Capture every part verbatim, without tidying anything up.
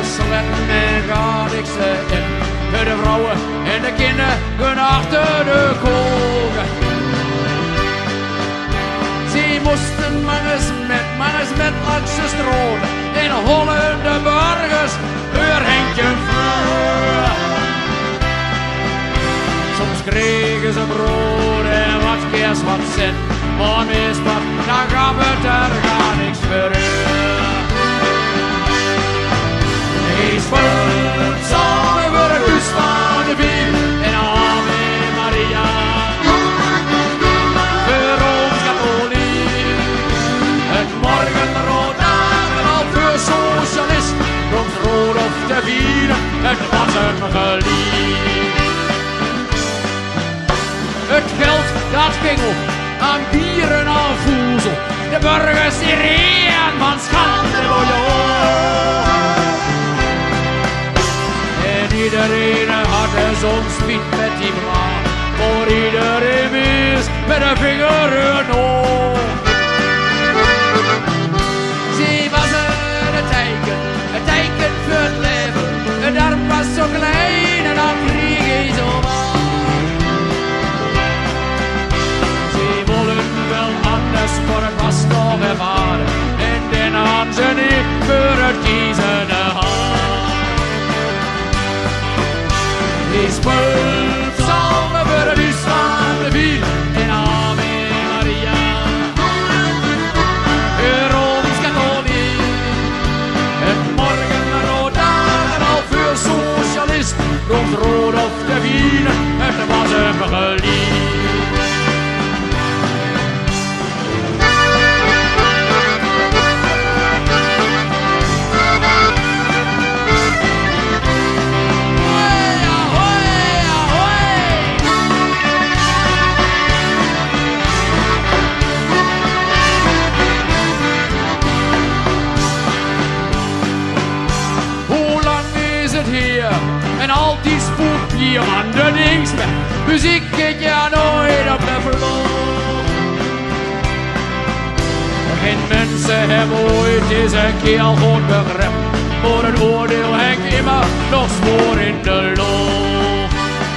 sletten en gaat ik ze in. De vrouwen en de kinderen kunnen achter de kogen. Ze moesten manges met, manges met langs de stroden. In hollende burgers, uur Henkje vuur. Soms kregen ze brood en wat keers wat zin. Maar mis wat, dan gaat het er gar niks voor u. Hij speelt samen voor het huis van de wiel in Ave Maria. Voor ons katholiek, het morgenrood dagen al voor socialist. Komt rood of te vieren, het was hem geliefd. Het geld dat ging op aan bieren aan voezel. De burgers die reden van schande voor jou. En iedereen had er zo'n spiet met die maan. Voor iedereen is met een vinger een oog. Ze was een teken, een teken voor het leven. Het arm was zo klein en dan kreeg hij zo wat. Voor het was toch ervaren en den hadden ze niet voor het kiezen gehad. Die speelt samen voor het huis van de wiel in Ave Maria. Rooms katholiek, het morgenrood dagen al voor socialist. Komt rood op de wiel, het was hem geliefd. En al die spoedbier aan de linksweg. Muziek geht ja nooit op de verloop. Geen mensen hebben ooit deze keel goed begrepen. Maar het oordeel hangt immer nog zwoer in de loop.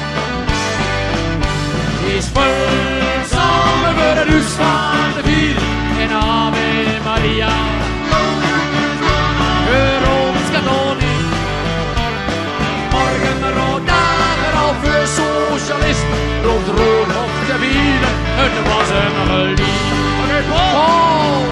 Die speelt samen voor het huis van de wiel in Ave Maria. Rooms katholiek. Morgenrood dagen al voor socialist. Rood rood op de wielen, het was hem geliefd. Oh!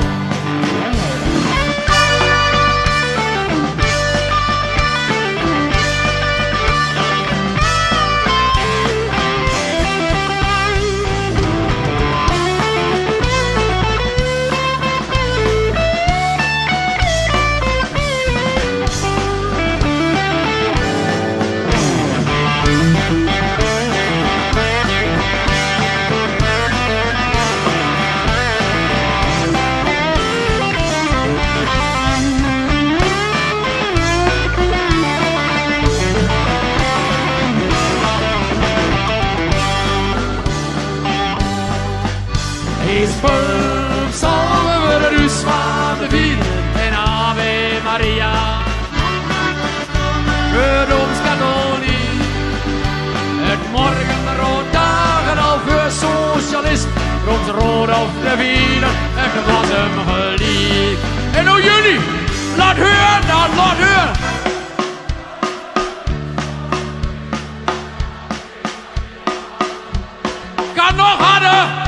Hij speelt samen voor het huis van de wiel in Ave Maria. Rooms katholiek, het morgenrood dagen al voor socialist. Rood rood op de wielen, het was hem geliefd. En nou jullie, laat horen dan, laat horen. Kan nog harder.